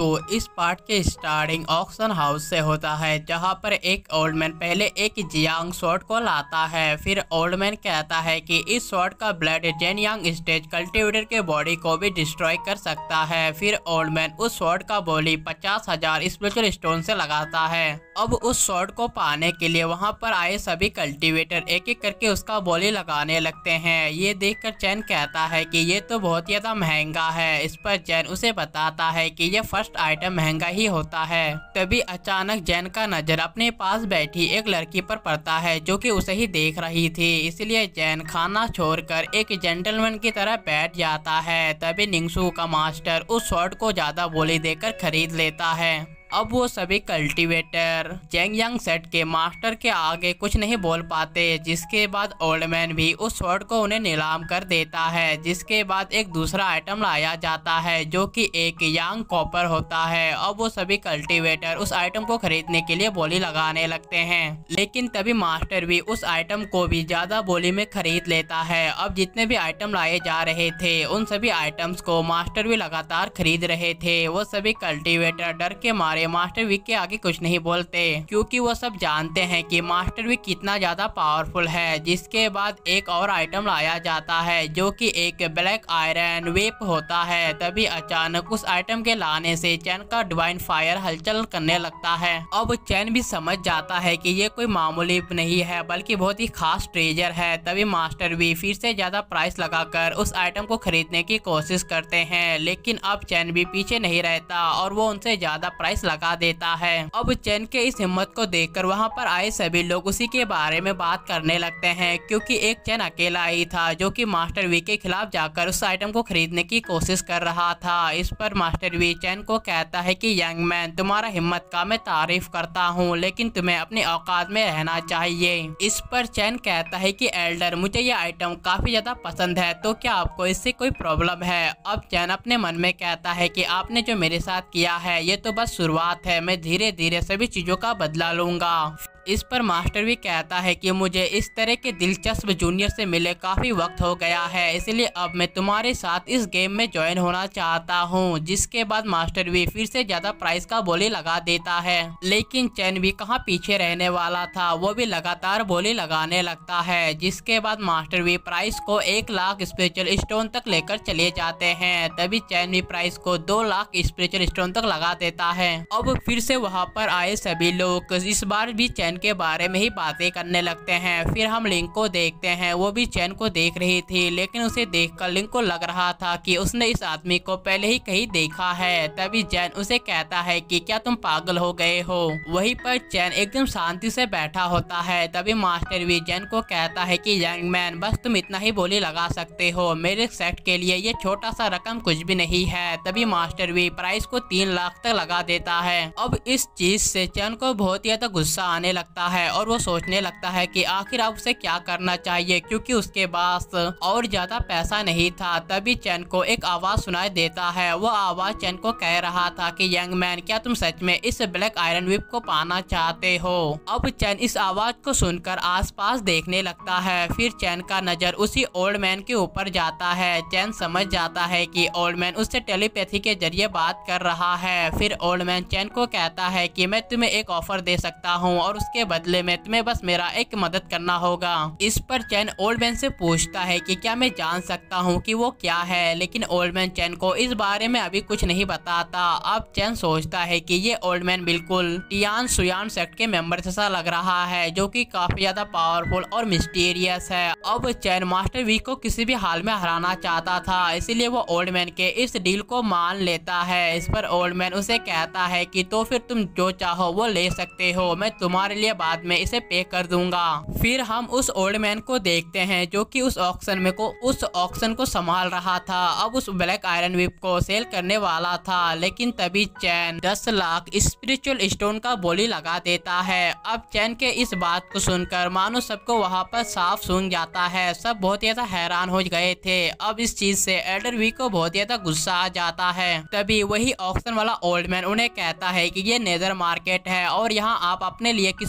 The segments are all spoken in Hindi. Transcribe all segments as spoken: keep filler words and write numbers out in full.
टू इस पार्ट के स्टार्टिंग ऑक्शन हाउस से होता है, जहां पर एक ओल्ड मैन पहले एक जियांग स्वॉर्ड को लाता है। फिर ओल्ड मैन कहता है कि इस स्वॉर्ड का ब्लड जेनयांग स्टेज कल्टीवेटर के बॉडी को भी डिस्ट्रॉय कर सकता है। फिर ओल्ड मैन उस स्वॉर्ड का बॉडी पचास हजार स्पिरिचुअल स्टोन से लगाता है। अब उस स्वॉर्ड को पाने के लिए वहां पर आए सभी कल्टीवेटर एक एक करके उसका बॉडी लगाने लगते हैं। ये देखकर चैन कहता है कि ये तो बहुत ज्यादा महंगा है। इस पर चैन उसे बताता है कि ये फर्स्ट आइटम महंगा ही होता है। तभी अचानक जैन का नजर अपने पास बैठी एक लड़की पर पड़ता है, जो कि उसे ही देख रही थी। इसलिए जैन खाना छोड़कर एक जेंटलमैन की तरह बैठ जाता है। तभी निंगसू का मास्टर उस स्वॉर्ड को ज्यादा बोली देकर खरीद लेता है। अब वो सभी कल्टीवेटर जेंगयांग सेट के मास्टर के आगे कुछ नहीं बोल पाते, जिसके बाद ओल्ड मैन भी उस स्वॉर्ड को उन्हें नीलाम कर देता है। जिसके बाद एक दूसरा आइटम लाया जाता है, जो कि एक यांग कॉपर होता है। अब वो सभी कल्टीवेटर उस आइटम को खरीदने के लिए बोली लगाने लगते हैं, लेकिन तभी मास्टर भी उस आइटम को भी ज्यादा बोली में खरीद लेता है। अब जितने भी आइटम लाए जा रहे थे, उन सभी आइटम्स को मास्टर भी लगातार खरीद रहे थे। वो सभी कल्टीवेटर डर के मारे मास्टर वीक के आगे कुछ नहीं बोलते, क्योंकि वो सब जानते हैं कि मास्टर वीक कितना ज्यादा पावरफुल है। जिसके बाद एक और आइटम लाया जाता है, जो कि एक ब्लैक आयरन वेप होता है। तभी अचानक उस आइटम के लाने से चैन का डिवाइन फायर हलचल करने लगता है। अब चैन भी समझ जाता है कि ये कोई मामूली नहीं है, बल्कि बहुत ही खास ट्रेजर है। तभी मास्टर भी फिर से ज्यादा प्राइस लगाकर उस आइटम को खरीदने की कोशिश करते हैं, लेकिन अब चैन भी पीछे नहीं रहता और वो उनसे ज्यादा प्राइस लगा देता है। अब चैन के इस हिम्मत को देखकर वहां पर आए सभी लोग उसी के बारे में बात करने लगते हैं, क्योंकि एक चैन अकेला ही था जो कि मास्टर वी के खिलाफ जाकर उस आइटम को खरीदने की कोशिश कर रहा था। इस पर मास्टर वी चैन को कहता है कि यंग मैन, तुम्हारा हिम्मत का मैं तारीफ करता हूँ, लेकिन तुम्हें अपनी औकात में रहना चाहिए। इस पर चैन कहता है कि एल्डर, मुझे यह आइटम काफी ज्यादा पसंद है, तो क्या आपको इससे कोई प्रॉब्लम है? अब चैन अपने मन में कहता है कि आपने जो मेरे साथ किया है ये तो बस शुरुआत है, मैं धीरे धीरे सभी चीजों का बदला लूंगा। इस पर मास्टर भी कहता है कि मुझे इस तरह के दिलचस्प जूनियर से मिले काफी वक्त हो गया है, इसलिए अब मैं तुम्हारे साथ इस गेम में ज्वाइन होना चाहता हूँ। जिसके बाद मास्टर भी फिर से ज्यादा प्राइस का बोली लगा देता है, लेकिन चैन भी कहाँ पीछे रहने वाला था, वो भी लगातार बोली लगाने लगता है। जिसके बाद मास्टर भी प्राइस को एक लाख स्पिरिचुअल स्टोन तक लेकर चले जाते हैं। तभी चैन भी प्राइस को दो लाख स्पिरिचुअल स्टोन तक लगा देता है। अब फिर से वहाँ पर आए सभी लोग इस बार भी चैन के बारे में ही बातें करने लगते हैं। फिर हम लिंक को देखते हैं, वो भी चैन को देख रही थी, लेकिन उसे देखकर लिंक को लग रहा था कि उसने इस आदमी को पहले ही कहीं देखा है। तभी चैन उसे कहता है कि क्या तुम पागल हो गए हो? वहीं पर चैन एकदम शांति से बैठा होता है। तभी मास्टर भी चैन को कहता है कि यंग मैन, बस तुम इतना ही बोली लगा सकते हो, मेरे सेट के लिए ये छोटा सा रकम कुछ भी नहीं है। तभी मास्टर भी प्राइस को तीन लाख तक लगा देता है। अब इस चीज से चैन को बहुत ज्यादा गुस्सा आने लगता है और वो सोचने लगता है कि आखिर अब उसे क्या करना चाहिए, क्योंकि उसके पास और ज्यादा पैसा नहीं था। तभी चैन को एक आवाज सुनाई देता है। वो आवाज चैन को कह रहा था कि यंग मैन, क्या तुम सच में इस ब्लैक आयरन विप को पाना चाहते हो? अब चैन इस आवाज को सुनकर आसपास देखने लगता है। फिर चैन का नजर उसी ओल्ड मैन के ऊपर जाता है। चैन समझ जाता है कि ओल्ड मैन उससे टेलीपैथी के जरिए बात कर रहा है। फिर ओल्ड मैन चैन को कहता है कि मैं तुम्हें एक ऑफर दे सकता हूँ और उसके बदले में तुम्हें बस मेरा एक मदद करना होगा। इस पर चैन ओल्ड मैन से पूछता है कि क्या मैं जान सकता हूँ कि वो क्या है, लेकिन ओल्ड मैन चैन को इस बारे में अभी कुछ नहीं बताता। अब चैन सोचता है कि ये ओल्ड मैन बिल्कुल टियान सुयान सेक्ट के मेंबर जैसा लग रहा है, जो कि काफी ज्यादा पावरफुल और मिस्टीरियस है। अब चैन मास्टर वी को किसी भी हाल में हराना चाहता था, इसीलिए वो ओल्ड मैन के इस डील को मान लेता है। इस पर ओल्ड मैन उसे कहता है कि तो फिर तुम जो चाहो वो ले सकते हो, मैं तुम्हारे लिए बाद में इसे पे कर दूंगा। फिर हम उस ओल्ड मैन को देखते हैं, जो कि उस ऑक्शन में को उस ऑक्शन को संभाल रहा था। अब उस ब्लैक आयरन विप को सेल करने वाला था, लेकिन तभी चैन दस लाख स्पिरिचुअल स्टोन का बोली लगा देता है। अब चैन के इस बात को सुनकर मानो सबको वहाँ पर साफ सूंघ जाता है। सब बहुत ज्यादा हैरान हो गए थे। अब इस चीज से एल्डर वी को बहुत ज्यादा गुस्सा आ जाता है। तभी वही ऑक्शन वाला ओल्ड मैन उन्हें कहता है कि ये नेदर मार्केट है और यहाँ आप अपने लिए किसी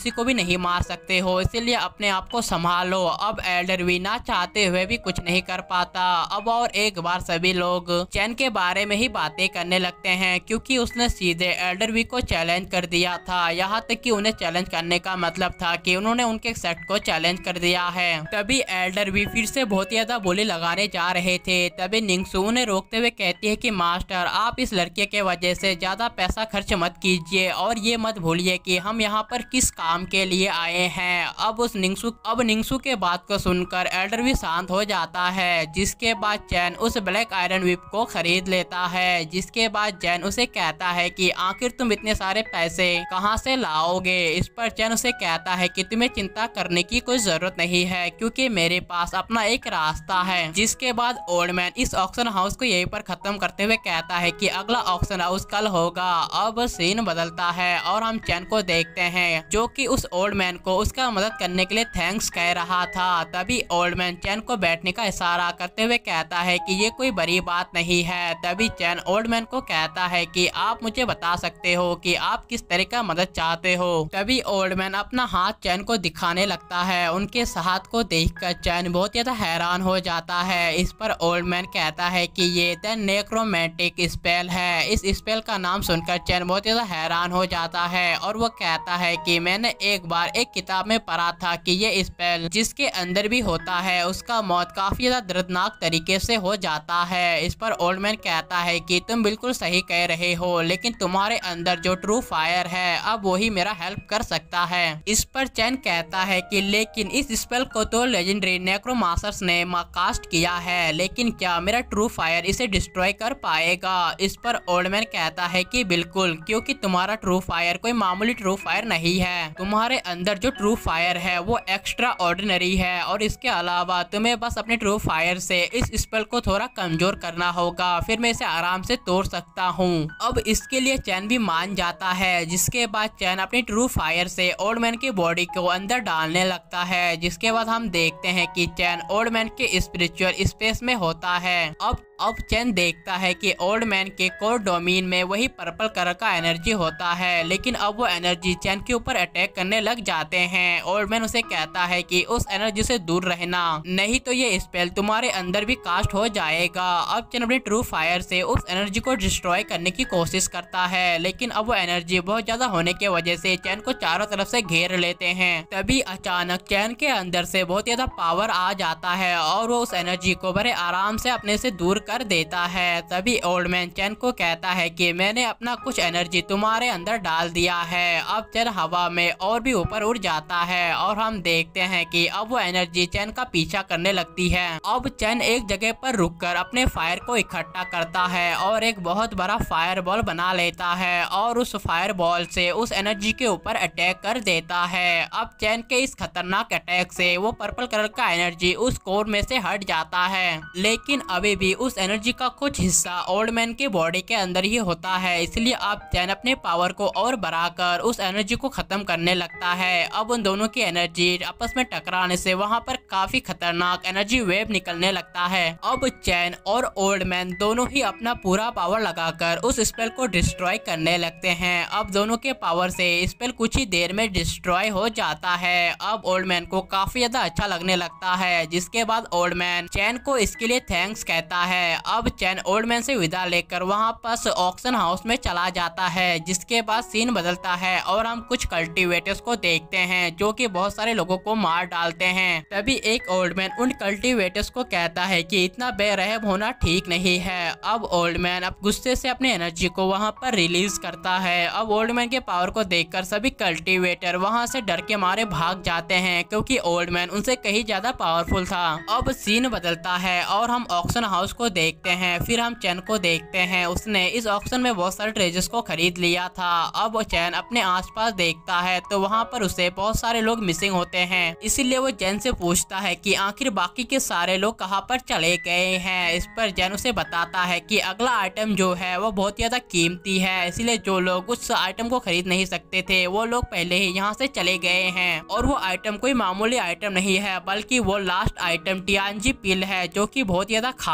किसी को भी नहीं मार सकते हो, इसीलिए अपने आप को संभालो। अब एल्डर वी ना चाहते हुए भी कुछ नहीं कर पाता। अब और एक बार सभी लोग चैन के बारे में ही बातें करने लगते हैं, क्योंकि उसने सीधे एल्डर वी को चैलेंज कर दिया था। यहाँ तक कि उन्हें चैलेंज करने का मतलब था कि उन्होंने उनके सेट को चैलेंज कर दिया है। तभी एल्डर वी फिर से बहुत ज्यादा बोली लगाने जा रहे थे। तभी निंगसू उन्हें रोकते हुए कहती है कि मास्टर, आप इस लड़के के वजह से ज्यादा पैसा खर्च मत कीजिए और ये मत भूलिए कि हम यहाँ पर किस काम के लिए आए हैं। अब उस निंगसू अब निंगसू के बात को सुनकर एल्डर वी शांत हो जाता है, जिसके बाद चैन उस ब्लैक आयरन विप को खरीद लेता है। जिसके बाद चैन उसे कहता है कि आखिर तुम इतने सारे पैसे कहां से लाओगे। इस पर चैन उसे कहता है कि तुम्हें चिंता करने की कोई जरूरत नहीं है, क्योंकि मेरे पास अपना एक रास्ता है। जिसके बाद ओल्ड मैन इस ऑक्शन हाउस को यहीं पर खत्म करते हुए कहता है कि अगला ऑक्शन हाउस कल होगा। अब सीन बदलता है और हम चैन को देखते हैं, जो कि उस ओल्ड मैन को उसका मदद करने के लिए थैंक्स कह रहा था। तभी ओल्ड मैन चैन को बैठने का इशारा करते हुए कहता है कि ये कोई बड़ी बात नहीं है। तभी चैन ओल्ड मैन को कहता है कि आप मुझे बता सकते हो कि आप किस तरह का मदद चाहते हो। तभी ओल्ड मैन अपना हाथ चैन को दिखाने लगता है। उनके हाथ को देखकर चैन बहुत ज्यादा हैरान हो जाता है। इस पर ओल्ड मैन कहता है कि ये द नेक्रोमैंटिक स्पेल है। इस स्पेल का नाम सुनकर चैन बहुत ज्यादा हैरान हो जाता है और वो कहता है कि मैंने एक बार एक किताब में पढ़ा था कि ये स्पेल जिसके अंदर भी होता है उसका मौत काफी ज्यादा दर्दनाक तरीके से हो जाता है। इस पर ओल्ड मैन कहता है कि तुम बिल्कुल सही कह रहे हो, लेकिन तुम्हारे अंदर जो ट्रू फायर है अब वही मेरा हेल्प कर सकता है। इस पर चैन कहता है कि लेकिन इस स्पेल को तो लेजेंडरी नेक्रोमांसर्स ने कास्ट किया है, लेकिन क्या मेरा ट्रू फायर इसे डिस्ट्रॉय कर पाएगा। इस पर ओल्ड मैन कहता है कि बिल्कुल, क्योंकि तुम्हारा ट्रू फायर कोई मामूली ट्रू फायर नहीं है। तुम्हारे अंदर जो ट्रू फायर है वो एक्स्ट्रा ऑर्डिनरी है और इसके अलावा तुम्हें बस अपने ट्रू फायर से इस स्पेल को थोड़ा कमजोर करना होगा, फिर मैं इसे आराम से तोड़ सकता हूँ। अब इसके लिए चैन भी मान जाता है। जिसके बाद चैन अपनी ट्रू फायर से ओल्ड मैन की बॉडी को अंदर डालने लगता है। जिसके बाद हम देखते हैं कि चैन ओल्ड मैन के स्पिरिचुअल स्पेस में होता है। अब अब चैन देखता है कि ओल्ड मैन के कोर डोमेन में वही पर्पल कलर का एनर्जी होता है, लेकिन अब वो एनर्जी चैन के ऊपर अटैक करने लग जाते हैं। ओल्ड मैन उसे कहता है कि उस एनर्जी से दूर रहना, नहीं तो ये स्पेल तुम्हारे अंदर भी कास्ट हो जाएगा। अब चैन अपने ट्रू फायर से उस एनर्जी को डिस्ट्रॉय करने की कोशिश करता है, लेकिन अब वो एनर्जी बहुत ज्यादा होने की वजह से चैन को चारों तरफ से घेर लेते हैं। तभी अचानक चैन के अंदर से बहुत ज्यादा पावर आ जाता है और वो उस एनर्जी को बड़े आराम से अपने से दूर कर देता है। तभी ओल्ड मैन चैन को कहता है कि मैंने अपना कुछ एनर्जी तुम्हारे अंदर डाल दिया है। अब चैन हवा में और भी ऊपर उड़ जाता है और हम देखते हैं कि अब वो एनर्जी चैन का पीछा करने लगती है। अब चैन एक जगह पर रुककर अपने फायर को इकट्ठा करता है और एक बहुत बड़ा फायर बॉल बना लेता है और उस फायर बॉल से उस एनर्जी के ऊपर अटैक कर देता है। अब चैन के इस खतरनाक अटैक से वो पर्पल कलर का एनर्जी उस कोर में से हट जाता है, लेकिन अभी भी उस एनर्जी का कुछ हिस्सा ओल्ड मैन के बॉडी के अंदर ही होता है। इसलिए अब चैन अपने पावर को और बढ़ाकर उस एनर्जी को खत्म करने लगता है। अब उन दोनों की एनर्जी आपस में टकराने से वहां पर काफी खतरनाक एनर्जी वेव निकलने लगता है। अब चैन और ओल्ड मैन दोनों ही अपना पूरा पावर लगाकर उस स्पेल को डिस्ट्रॉय करने लगते हैं। अब दोनों के पावर से स्पेल कुछ ही देर में डिस्ट्रॉय हो जाता है। अब ओल्ड मैन को काफी ज्यादा अच्छा लगने लगता है। जिसके बाद ओल्ड मैन चैन को इसके लिए थैंक्स कहता है। अब चैन ओल्ड मैन से विदा लेकर वहां पास ऑक्शन हाउस में चला जाता है। जिसके बाद सीन बदलता है और हम कुछ कल्टीवेटर्स को देखते हैं जो कि बहुत सारे लोगों को मार डालते हैं। तभी एक ओल्ड मैन उन कल्टीवेटर्स को कहता है कि इतना बेरहम होना ठीक नहीं है। अब ओल्ड मैन अब गुस्से से अपने एनर्जी को वहां पर रिलीज करता है। अब ओल्ड मैन के पावर को देखकर सभी कल्टीवेटर वहां से डर के मारे भाग जाते हैं, क्योंकि ओल्ड मैन उनसे कहीं ज्यादा पावरफुल था। अब सीन बदलता है और हम ऑक्शन हाउस को देखते हैं। फिर हम चैन को देखते हैं, उसने इस ऑक्शन में बहुत सारे ट्रेजर्स को खरीद लिया था। अब चैन अपने आसपास देखता है तो वहां पर उसे बहुत सारे लोग मिसिंग होते हैं। इसीलिए वो जैन से पूछता है कि आखिर बाकी के सारे लोग कहां पर चले गए हैं। इस पर जैन उसे बताता है कि अगला आइटम जो है वो बहुत ज्यादा कीमती है, इसीलिए जो लोग उस आइटम को खरीद नहीं सकते थे वो लोग पहले ही यहाँ से चले गए हैं। और वो आइटम कोई मामूली आइटम नहीं है, बल्कि वो लास्ट आइटम टियानजी पिल है जो कि बहुत ज्यादा खास है।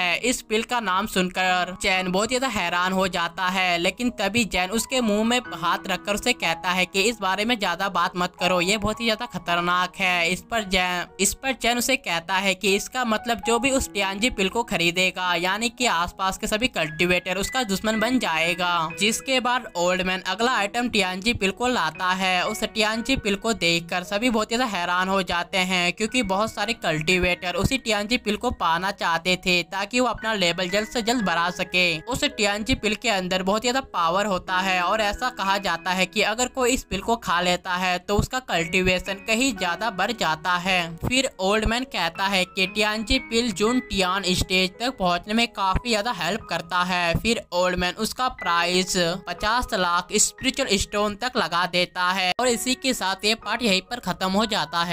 है। इस पिल का नाम सुनकर चैन बहुत ज्यादा हैरान हो जाता है, लेकिन तभी जैन उसके मुंह में हाथ रखकर उसे कहता है कि इस बारे में ज्यादा बात मत करो, ये बहुत ही ज्यादा खतरनाक है। इस पर जैन इस पर चैन उसे कहता है कि इसका मतलब जो भी उस टियांजी पिल को खरीदेगा, यानी कि आसपास के सभी कल्टीवेटर उसका दुश्मन बन जाएगा। जिसके बाद ओल्ड मैन अगला आइटम टियांजी पिल को लाता है। उस टियांजी पिल को देखकर सभी बहुत ज्यादा हैरान हो जाते हैं, क्योंकि बहुत सारे कल्टीवेटर उसी टियांजी पिल को पाना चाहते थे ताकि वो अपना लेवल जल्द से जल्द बढ़ा सके। उस टियांजी पिल के अंदर बहुत ज्यादा पावर होता है और ऐसा कहा जाता है कि अगर कोई इस पिल को खा लेता है तो उसका कल्टीवेशन कहीं ज्यादा बढ़ जाता है। फिर ओल्ड मैन कहता है कि टियांजी पिल जून टियान स्टेज तक पहुंचने में काफी ज्यादा हेल्प करता है। फिर ओल्ड मैन उसका प्राइस पचास लाख स्पिरिचुअल स्टोन तक लगा देता है और इसी के साथ ये पार्ट यहीं पर खत्म हो जाता है।